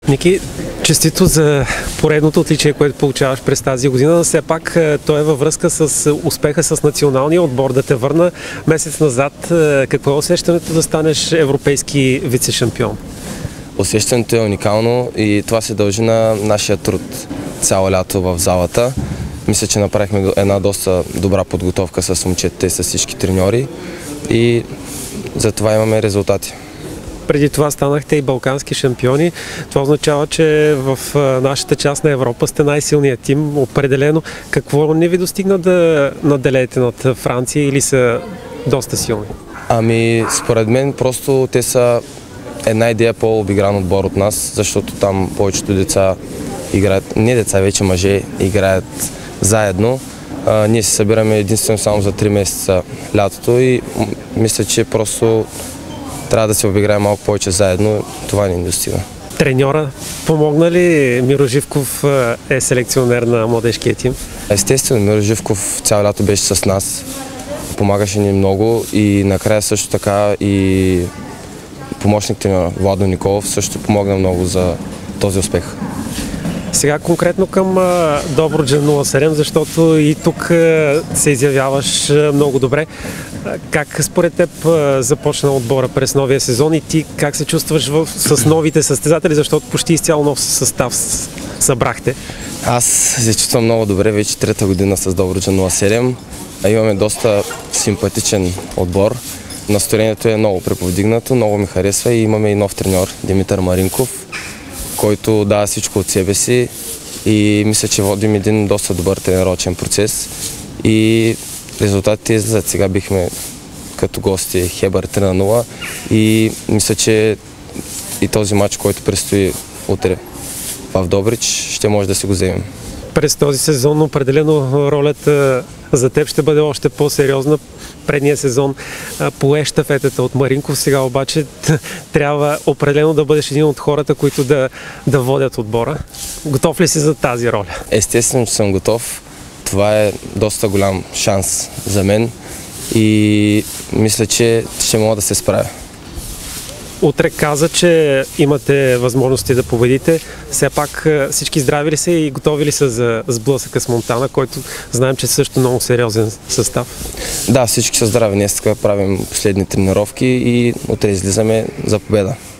Ники, честито за поредното отличие, което получаваш през тази година. Все пак то е във връзка с успеха с националния отбор. Да те върна месец назад. Какво е усещането да станеш европейски вице-шампион? Усещането е уникално и това се дължи на нашия труд цяло лято в залата. Мисля, че направихме една доста добра подготовка с момчетите и с всички треньори и затова имаме резултати. Преди това станахте и балкански шампиони. Това означава, че в нашата част на Европа сте най-силният тим. Определено. Какво не ви достигна да наделеете над Франция или са доста силни? Според мен просто те са една идея по-обигран отбор от нас, защото там повечето деца играят, не деца, вече мъже играят заедно. Ние се събираме единствено само за 3 месеца лятото и мисля, че просто трябва да се обиграем малко повече заедно. Това ни достига. Треньора помогна ли? Миро Живков е селекционер на младежкия тим. Естествено, Миро Живков цяло лято беше с нас. Помагаше ни много и накрая също така и помощник треньора Владо Николов също помогна много за този успех. Сега конкретно към Добруджа 07, защото и тук се изявяваш много добре. Как според теб започна отбора през новия сезон и ти как се чувстваш с новите състезатели, защото почти изцяло нов състав събрахте? Аз се чувствам много добре, вече 3-та година с Добруджа 07. Имаме доста симпатичен отбор. Настроението е много преповдигнато, много ми харесва и имаме и нов треньор Димитър Маринков, който дава всичко от себе си и мисля, че водим един доста добър тренировъчен процес и резултатите излизат. Сега бихме като гости Хебър 3-0 и мисля, че и този матч, който предстои утре в Добрич, ще може да си го вземем. През този сезон определено ролята за теб ще бъде още по-сериозна. Предния сезон пое щафетата от Маринков, сега обаче трябва определено да бъдеш един от хората, които да водят отбора. Готов ли си за тази роля? Естествено, че съм готов. Това е доста голям шанс за мен и мисля, че ще мога да се справя. Утре каза, че имате възможности да победите. Все пак всички здрави ли са и готови ли са за сблъсъка с Монтана, който знаем, че е също много сериозен състав? Да, всички са здрави. Днес правим последни тренировки и утре излизаме за победа.